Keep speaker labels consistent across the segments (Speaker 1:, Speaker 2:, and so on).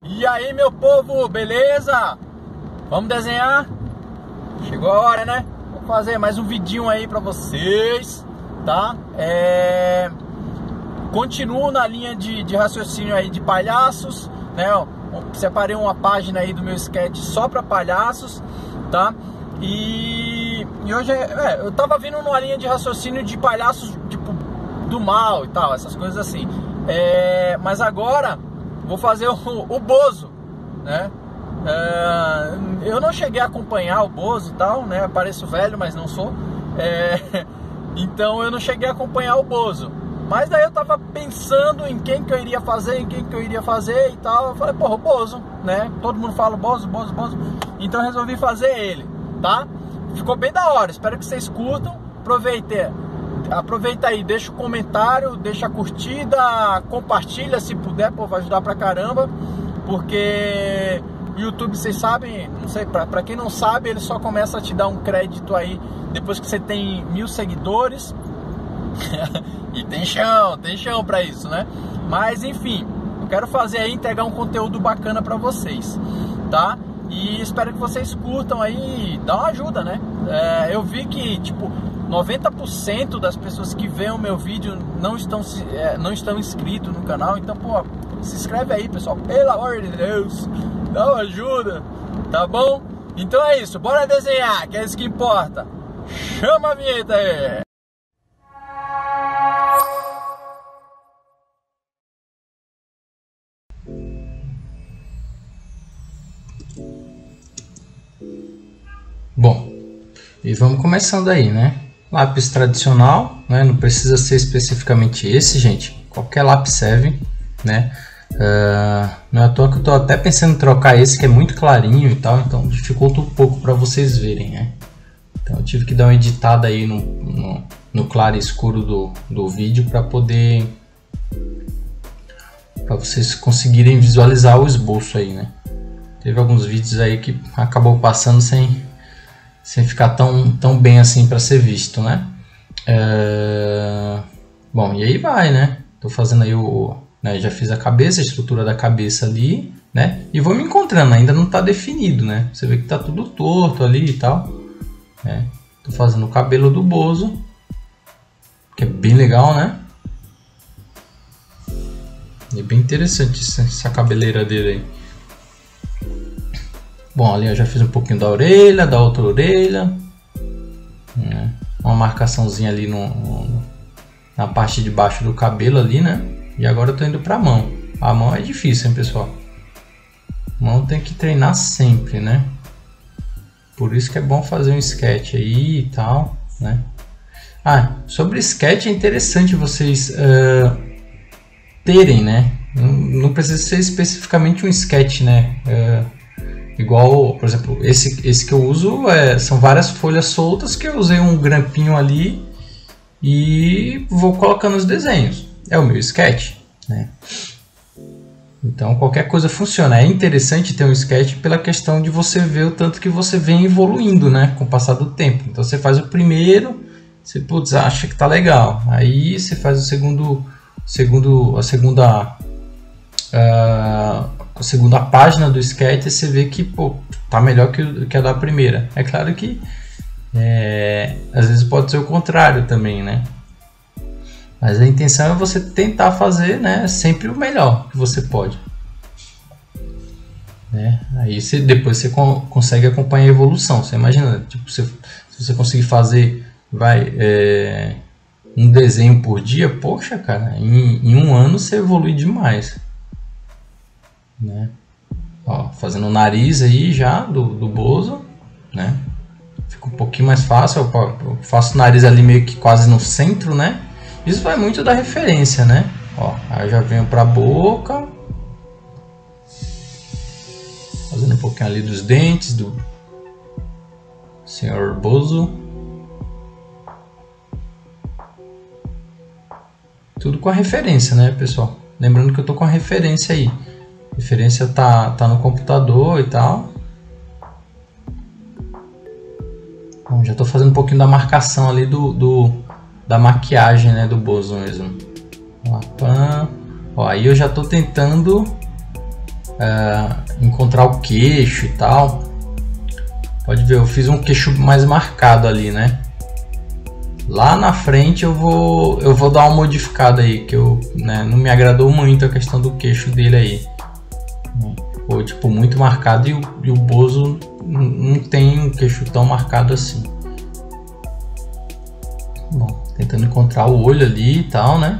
Speaker 1: E aí, meu povo, beleza? Vamos desenhar? Chegou a hora, né? Vou fazer mais um vidinho aí pra vocês, tá? Continuo na linha de raciocínio aí de palhaços, né? Eu separei uma página aí do meu sketch só pra palhaços, tá? E hoje eu tava vindo numa linha de raciocínio de palhaços, tipo, do mal e tal, essas coisas assim. Mas agora vou fazer o Bozo, né? Eu não cheguei a acompanhar o Bozo e tal, né? Pareço velho, mas não sou. Então eu não cheguei a acompanhar o Bozo. Mas daí eu tava pensando em quem que eu iria fazer, e tal. Eu falei, porra, o Bozo, né? Todo mundo fala Bozo. Então eu resolvi fazer ele, tá? Ficou bem da hora, espero que vocês curtam. Aproveita aí, deixa o comentário, deixa a curtida, compartilha se puder, pô, vai ajudar pra caramba. Porque o YouTube, vocês sabem, não sei, pra quem não sabe, ele só começa a te dar um crédito aí depois que você tem 1000 seguidores. E tem chão pra isso, né? Mas enfim, eu quero fazer aí, entregar um conteúdo bacana pra vocês, tá? E espero que vocês curtam aí, dá uma ajuda, né? Eu vi que, tipo, 90% das pessoas que veem o meu vídeo não estão inscritos no canal. Então, pô, se inscreve aí, pessoal, pelo amor de Deus, dá uma ajuda, tá bom? Então é isso, bora desenhar, que é isso que importa. Chama a vinheta aí!
Speaker 2: Bom, e vamos começando aí, né? Lápis tradicional, né? Não precisa ser especificamente esse, gente. Qualquer lápis serve, né? Não é à toa que eu tô até pensando em trocar esse, que é muito clarinho e tal, então dificulta um pouco para vocês verem, né? Então eu tive que dar uma editada aí no claro e escuro do vídeo para vocês conseguirem visualizar o esboço aí, né? Teve alguns vídeos aí que acabou passando sem ficar tão bem assim para ser visto, né? Bom, e aí vai, né? Tô fazendo aí né, já fiz a cabeça, a estrutura da cabeça ali, né? E vou me encontrando, ainda não tá definido, né? Você vê que tá tudo torto ali e tal, né? Tô fazendo o cabelo do Bozo, que é bem legal, né? É bem interessante essa cabeleira dele aí. Bom, ali eu já fiz um pouquinho da orelha, da outra orelha, né? Uma marcaçãozinha ali na parte de baixo do cabelo ali, né? E agora eu tô indo pra mão. A mão é difícil, hein, pessoal? A mão tem que treinar sempre, né? Por isso que é bom fazer um sketch aí e tal, né? Sobre sketch é interessante vocês terem, né? Não precisa ser especificamente um sketch, né? Igual, por exemplo, esse que eu uso são várias folhas soltas que eu usei um grampinho ali e vou colocando os desenhos. É o meu sketch, né? Então qualquer coisa funciona. É interessante ter um sketch pela questão de você ver o tanto que você vem evoluindo, né, com o passar do tempo. Então você faz o primeiro, você acha que tá legal. Aí você faz a segunda página do sketch e você vê que, pô, tá melhor que a da primeira. É claro que às vezes pode ser o contrário também, né? Mas a intenção é você tentar fazer, né, sempre o melhor que você pode, né? Aí depois você consegue acompanhar a evolução. Você imagina, tipo, se você conseguir fazer um desenho por dia, poxa, cara, em um ano você evolui demais, né? Ó, fazendo o nariz aí já do Bozo, né? Fica um pouquinho mais fácil. Eu faço o nariz ali meio que quase no centro, né? Isso vai muito da referência, né? Ó, aí eu já venho pra boca, fazendo um pouquinho ali dos dentes do senhor Bozo. Tudo com a referência, né, pessoal? Lembrando que eu tô com a referência aí. A referência tá no computador e tal. Bom, já tô fazendo um pouquinho da marcação ali da maquiagem, né, do Bozo mesmo. Ó, aí eu já tô tentando encontrar o queixo e tal. Pode ver, eu fiz um queixo mais marcado ali, né? Lá na frente eu vou dar uma modificada aí, que não me agradou muito a questão do queixo dele aí. Ficou tipo muito marcado e o Bozo não tem um queixo tão marcado assim. Bom, tentando encontrar o olho ali e tal, né?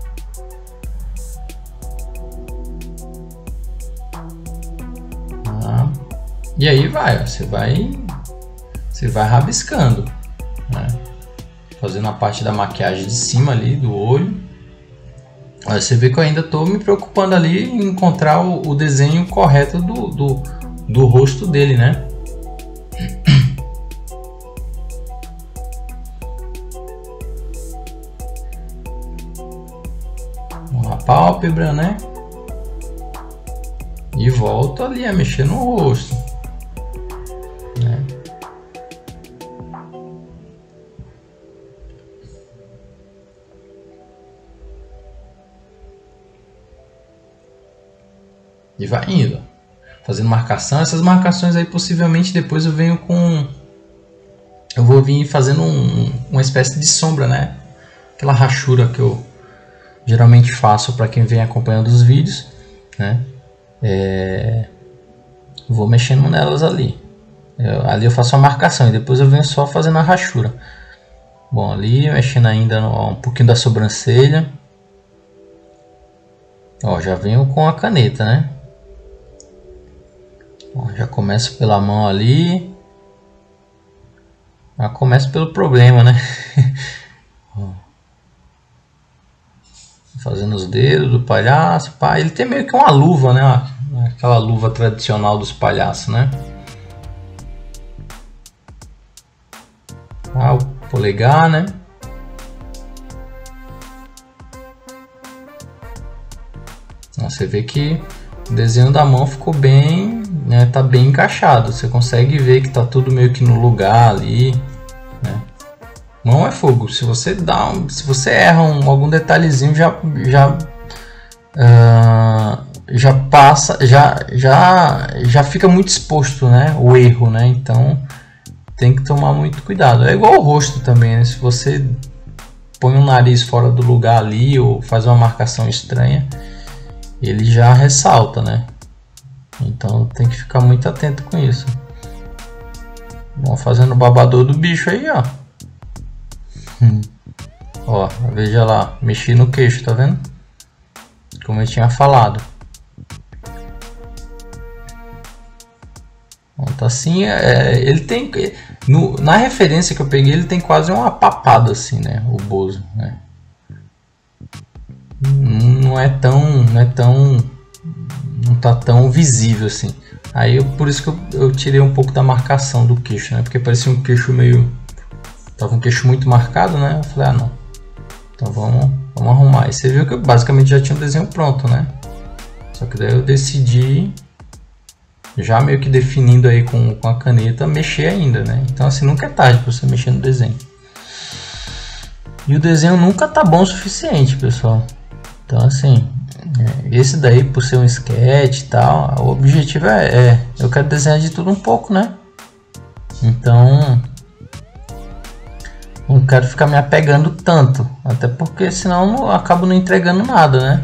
Speaker 2: E aí você vai rabiscando, né? Fazendo a parte da maquiagem de cima ali do olho. Aí você vê que eu ainda estou me preocupando ali em encontrar o desenho correto do rosto dele, né? Uma pálpebra, né? E volto ali a mexer no rosto, né? E vai indo, fazendo marcação. Essas marcações aí possivelmente depois eu vou vir fazendo uma espécie de sombra, né? Aquela rachura que eu geralmente faço para quem vem acompanhando os vídeos, né? Vou mexendo nelas ali. Ali eu faço a marcação e depois eu venho só fazendo a rachura. Bom, ali mexendo ainda um pouquinho da sobrancelha. Ó, já venho com a caneta, né? Ó, já começo pela mão ali. Já começo pelo problema, né? Fazendo os dedos do palhaço. Pá. Ele tem meio que uma luva, né? Aquela luva tradicional dos palhaços, né? O polegar, né? Você vê que o desenho da mão ficou bem, né? Tá bem encaixado. Você consegue ver que tá tudo meio que no lugar ali, né? Mão é fogo. Se você erra algum detalhezinho, já passa, já fica muito exposto, né? O erro, né? Então tem que tomar muito cuidado. É igual o rosto também, né? Se você põe o nariz fora do lugar ali ou faz uma marcação estranha, ele já ressalta, né? Então tem que ficar muito atento com isso. Vamos fazendo o babador do bicho aí, ó. Ó, veja lá, mexi no queixo, tá vendo? Como eu tinha falado. Pronto, assim, ele tem... na referência que eu peguei, ele tem quase uma papada assim, né? O Bozo, né? Não tá tão visível assim. Aí por isso que eu tirei um pouco da marcação do queixo, né? Porque parecia um queixo meio... Tava um queixo muito marcado, né? Eu falei, não. Então vamos arrumar. E você viu que eu basicamente já tinha o desenho pronto, né? Só que daí eu decidi, já meio que definindo aí com a caneta, mexer ainda, né? Então assim, nunca é tarde para você mexer no desenho. E o desenho nunca tá bom o suficiente, pessoal. Então assim, esse daí por ser um sketch e tal, o objetivo eu quero desenhar de tudo um pouco, né? Então não quero ficar me apegando tanto, até porque senão eu acabo não entregando nada, né?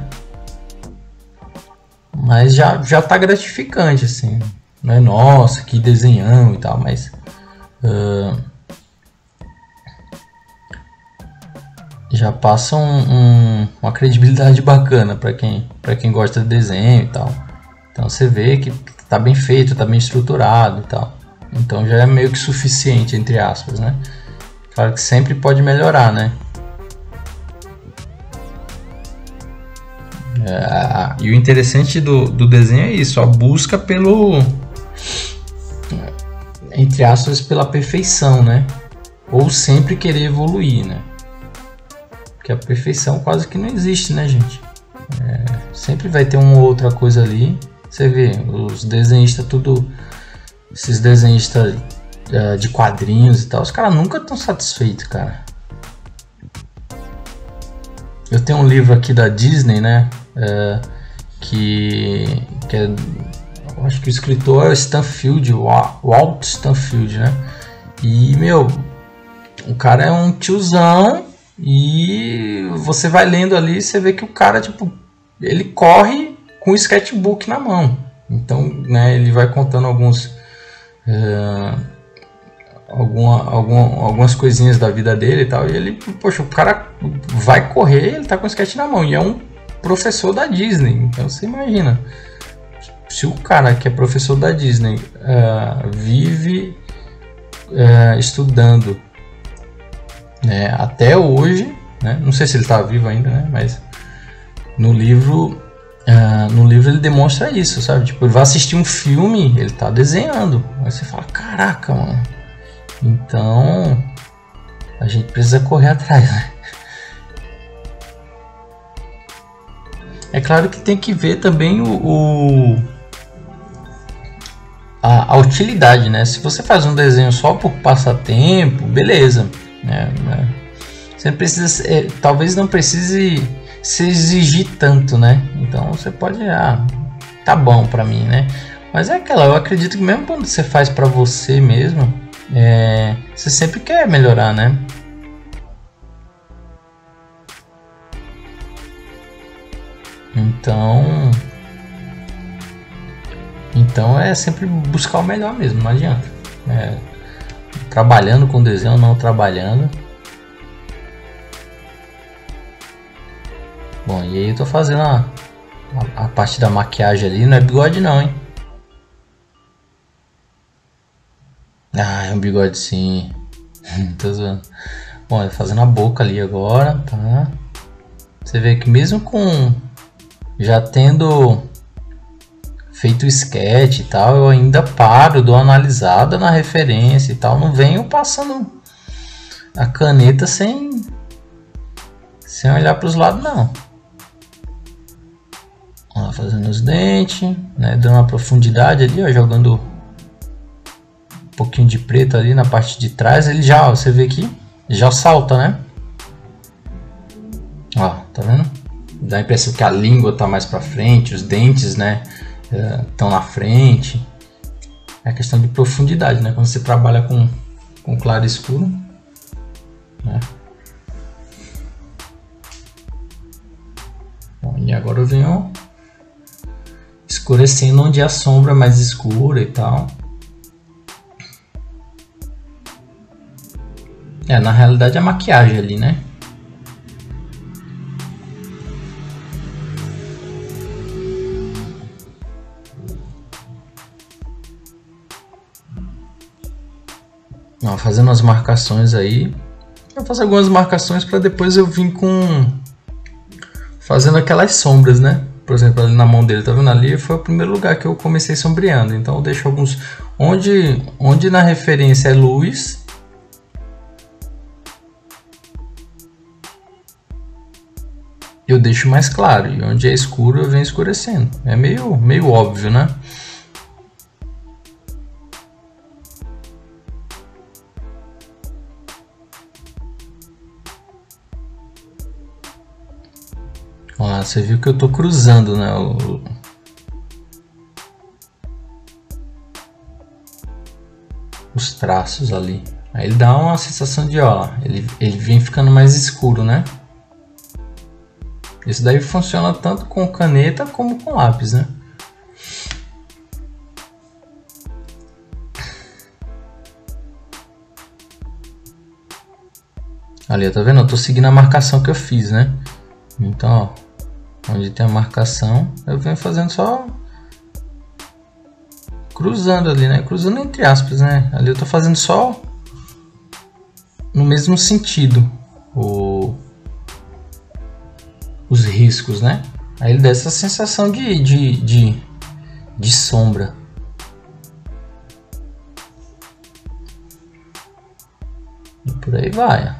Speaker 2: Mas já tá gratificante, assim. Não é nossa, que desenhão e tal, mas já passa uma credibilidade bacana para quem gosta de desenho e tal. Então você vê que tá bem feito, tá bem estruturado e tal. Então já é meio que suficiente, entre aspas, né? Claro que sempre pode melhorar, né? E o interessante do desenho é isso, a busca pelo, entre aspas, pela perfeição, né? Ou sempre querer evoluir, né? Porque a perfeição quase que não existe, né, gente? Sempre vai ter uma outra coisa ali. Você vê, os desenhistas esses desenhistas de quadrinhos e tal, os caras nunca estão satisfeitos, cara. Eu tenho um livro aqui da Disney, né, que é, eu acho que o escritor é Stanfield, Walt Stanfield, né? E, meu, o cara é um tiozão e você vai lendo ali e você vê que o cara, tipo, ele corre com o sketchbook na mão. Então, né, ele vai contando algumas coisinhas da vida dele e tal. E ele, poxa, o cara vai correr, ele tá com o sketch na mão. E é um professor da Disney. Então você imagina, se o cara que é professor da Disney vive estudando, né, até hoje, né, não sei se ele tá vivo ainda, né, mas no livro ele demonstra isso, sabe? Tipo, ele vai assistir um filme, ele tá desenhando. Aí você fala, caraca, mano. Então a gente precisa correr atrás, né? É claro que tem que ver também a utilidade, né? Se você faz um desenho só por passatempo, beleza, né? Você não precisa, talvez não precise se exigir tanto, né? Então você pode, tá bom pra mim, né? Mas é aquela, eu acredito que mesmo quando você faz pra você mesmo, você sempre quer melhorar, né? Então é sempre buscar o melhor mesmo, não adianta. Trabalhando com desenho, não trabalhando. Bom, e aí eu tô fazendo a parte da maquiagem ali, não é bigode não, hein? Ah, é um bigode sim. Tô zoando. Bom, fazendo a boca ali agora, tá? Você vê que mesmo com já tendo feito o sketch e tal, eu ainda paro, dou uma analisada na referência e tal. Não venho passando a caneta sem olhar para os lados, não. Ó, fazendo os dentes, né? Dando uma profundidade ali, ó, jogando um pouquinho de preto ali na parte de trás. Ele já, ó, você vê que já salta, né? Ó, tá vendo? Dá a impressão que a língua tá mais para frente, os dentes, né, estão na frente. É questão de profundidade, né? Quando você trabalha com claro e escuro, né? Bom, e agora eu venho escurecendo onde a sombra é mais escura e tal. Na realidade é a maquiagem ali, né? Ó, fazendo as marcações aí. Eu faço algumas marcações para depois eu vir fazendo aquelas sombras, né? Por exemplo, ali na mão dele, tá vendo ali? Foi o primeiro lugar que eu comecei sombreando. Então eu deixo alguns... Onde na referência é luz, eu deixo mais claro. E onde é escuro eu venho escurecendo. É meio óbvio, né? Ó, você viu que eu tô cruzando, né? Os traços ali. Aí ele dá uma sensação de, ó, ele vem ficando mais escuro, né? Isso daí funciona tanto com caneta como com lápis, né? Ali, tá vendo? Eu tô seguindo a marcação que eu fiz, né? Então, ó, onde tem a marcação, eu venho fazendo só cruzando ali, né? Cruzando entre aspas, né? Ali eu tô fazendo só no mesmo sentido os riscos, né? Aí ele dá essa sensação de sombra. E por aí vai.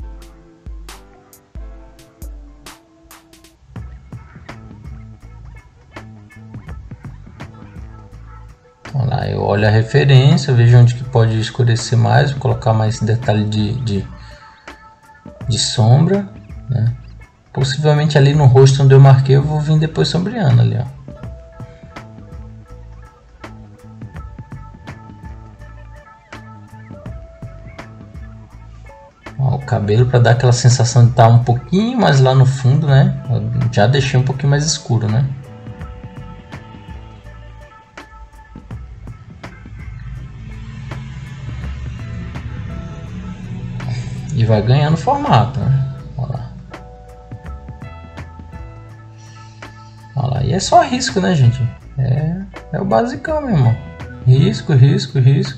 Speaker 2: Então lá eu olho a referência, vejo onde que pode escurecer mais, vou colocar mais detalhe de sombra, né? Possivelmente ali no rosto onde eu marquei eu vou vir depois sombreando ali, ó. Ó, o cabelo para dar aquela sensação de estar um pouquinho mais lá no fundo, né? Eu já deixei um pouquinho mais escuro, né? E vai ganhando formato, né? Olha lá. Olha lá. E é só risco, né, gente? É o basicão mesmo. Risco, risco, risco.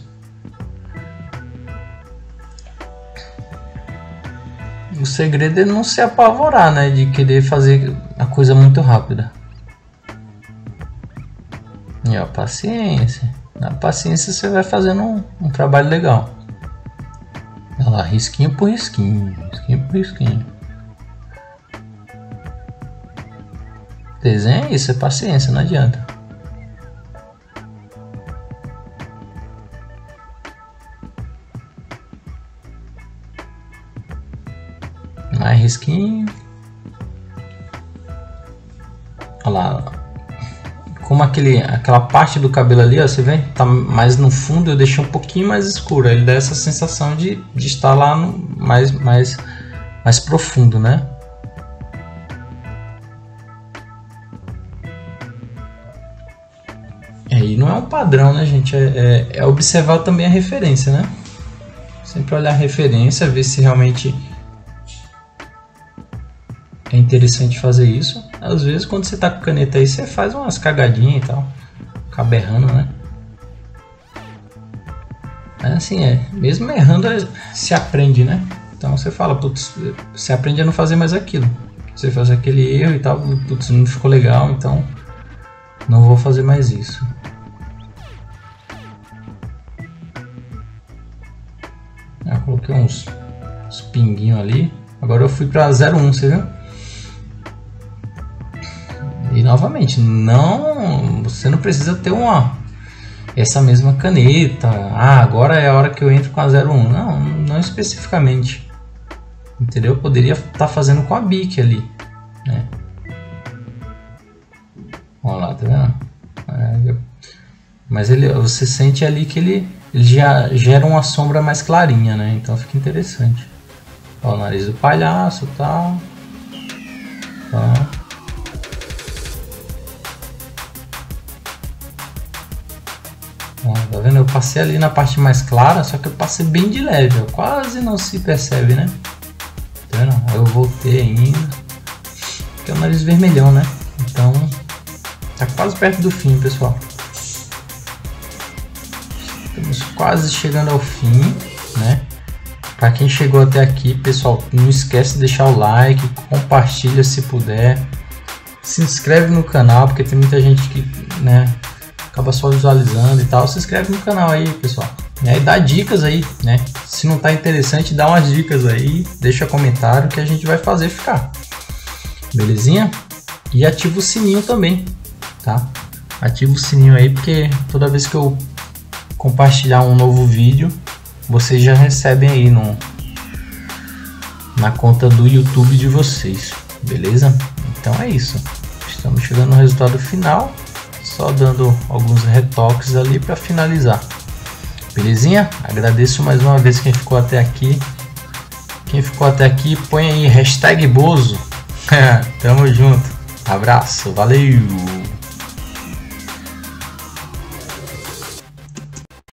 Speaker 2: O segredo é não se apavorar, né? De querer fazer a coisa muito rápida. E ó, paciência. Na paciência você vai fazendo um trabalho legal. Olha lá, risquinho por risquinho, risquinho por risquinho. Desenho é isso, é paciência, não adianta. Mais risquinho. Olha lá. Como aquela parte do cabelo ali, ó, você vê? Tá mais no fundo, eu deixei um pouquinho mais escuro. Ele dá essa sensação de estar lá no mais profundo, né? E não é um padrão, né, gente? É observar também a referência, né? Sempre olhar a referência, ver se realmente é interessante fazer isso. Às vezes quando você tá com caneta aí, você faz umas cagadinhas e tal, acaba errando, né? Mas assim, mesmo errando se aprende, né? Então você fala, putz, você aprende a não fazer mais aquilo. Você faz aquele erro e tal, putz, não ficou legal, então não vou fazer mais isso. Eu coloquei uns pinguinhos ali. Agora eu fui para 0,1, você viu? E novamente, você não precisa ter essa mesma caneta. Agora é a hora que eu entro com a 01. Não especificamente. Entendeu? Eu poderia estar fazendo com a Bic ali, né? Olha lá, tá vendo? Mas você sente ali que ele já gera uma sombra mais clarinha, né? Então fica interessante. Ó, o nariz do palhaço e tal. Tá. Tá vendo? Eu passei ali na parte mais clara, só que eu passei bem de leve, ó, quase não se percebe, né? Tá vendo? Eu voltei ainda, que é o nariz vermelhão, né? Então tá quase perto do fim, pessoal. Estamos quase chegando ao fim, né? Para quem chegou até aqui, pessoal, não esquece de deixar o like, compartilha se puder, se inscreve no canal, porque tem muita gente que, né, acaba só visualizando e tal. Se inscreve no canal aí, pessoal, e dá dicas aí, né? Se não tá interessante, dá umas dicas aí, deixa comentário que a gente vai fazer ficar, belezinha? E ativa o sininho também, tá? Ativa o sininho aí, porque toda vez que eu compartilhar um novo vídeo, vocês já recebem aí na conta do YouTube de vocês, beleza? Então é isso, estamos chegando no resultado final. Só dando alguns retoques ali para finalizar, belezinha? Agradeço mais uma vez quem ficou até aqui. Quem ficou até aqui, põe aí #Bozo. Tamo junto, abraço, valeu!